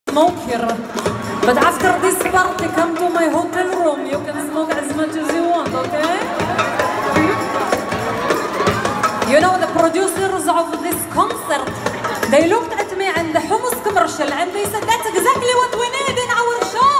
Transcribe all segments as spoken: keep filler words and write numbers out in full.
smoker. But after this party, come to my hotel room. You can smoke as much as you want, okay? You know, the producers of this concert, they looked at me and the hummus commercial and they said, that's exactly what we need in our show.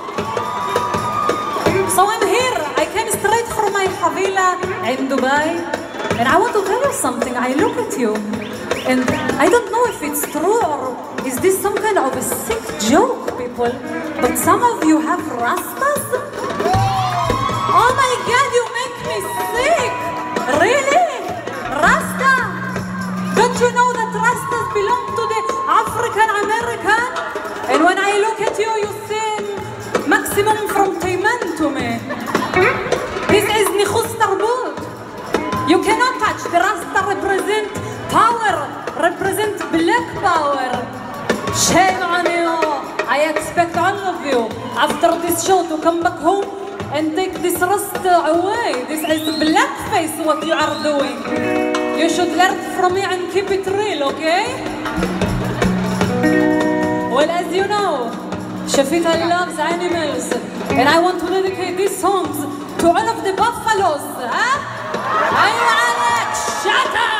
So I'm here. I came straight from my havila in Dubai. And I want to tell you something. I look at you and I don't know if it's true or is this some kind of a sick joke, people? But some of you have rastas? Oh my God, you make me sick! Really? Rasta? Don't you know that rastas belong to the African American? And when I look at you, you seem maximum from Tayman to me. This is Nikhus Tarbut. You cannot touch. The Rasta represent power, represent black power. Shame on you. I expect all of you after this show to come back home and take this Rasta away. This is blackface what you are doing. You should learn from me and keep it real, okay? Well, as you know, Shafita loves animals, and I want to dedicate these songs to all of the buffaloes, huh? Shut up!